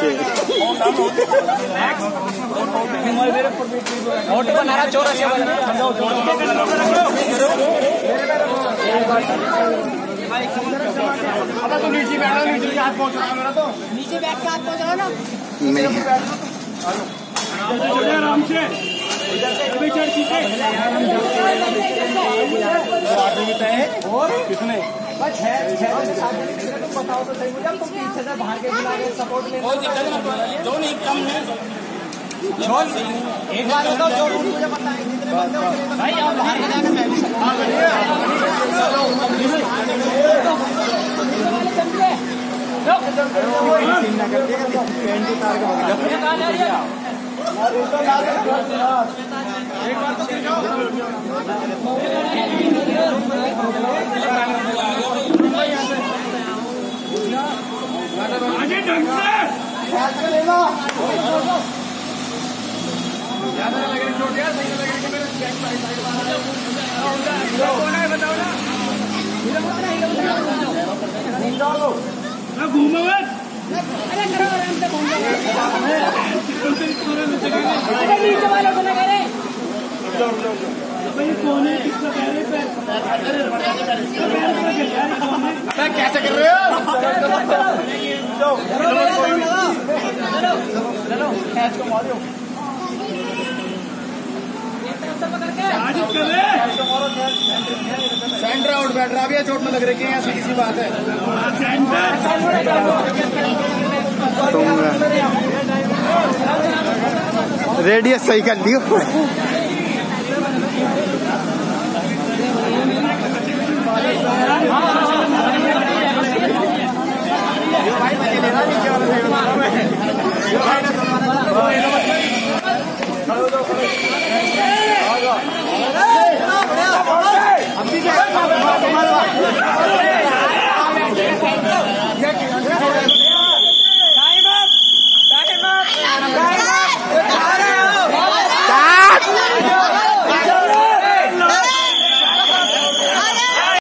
Note बना रहा चोर तो नीचे बैठा, नीचे हाथ पहुंच रहा है मेरा, तो नीचे बैठ के हाथ पहुंच रहा ना आराम से कितने बताओ तो सही मुझे, तुम 30,000 बाहर के बुला के सपोर्ट ले जो नहीं कम है। एक बार बताओ जो मुझे पता है कितने बंदे भाई आप बाहर जाकर मैं भी घूमो कैसे कर रहे हो? सेंटर आउट बैठ रहा, अभी चोट में लग रही है, ऐसी किसी बात है। रेडियस सही कर दियो।